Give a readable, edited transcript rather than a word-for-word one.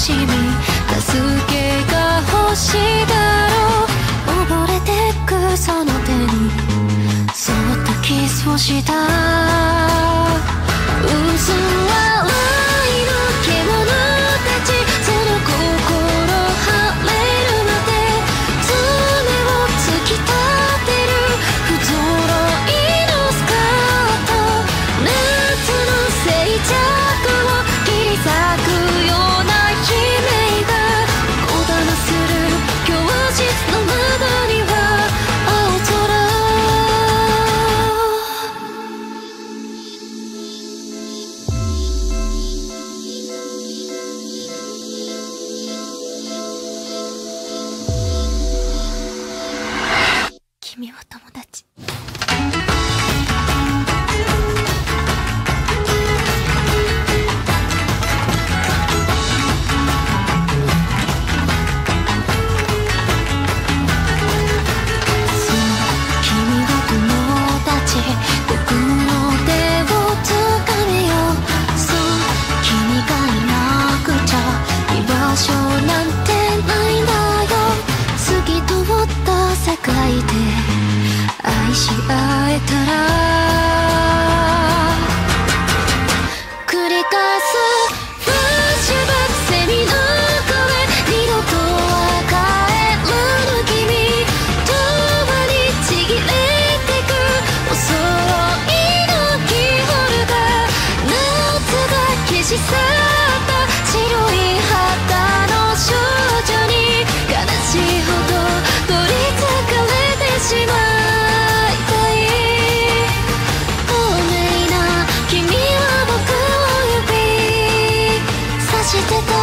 しみ助けが欲しいだろう溺れてくその手にそっとキスをした薄笑いの獣たちその心晴れるまで爪を突き立てる不揃いのスカート夏の静寂を切り裂くような悲鳴がこだまする教室の窓には青空君は友達愛し合えたら繰り返すフラッシュバックセミの声二度とは帰らぬ君永遠にちぎれてくお揃いのキーホルダー夏が消し去った白い肌の少女に悲しいほど取りつかれてしまうしてた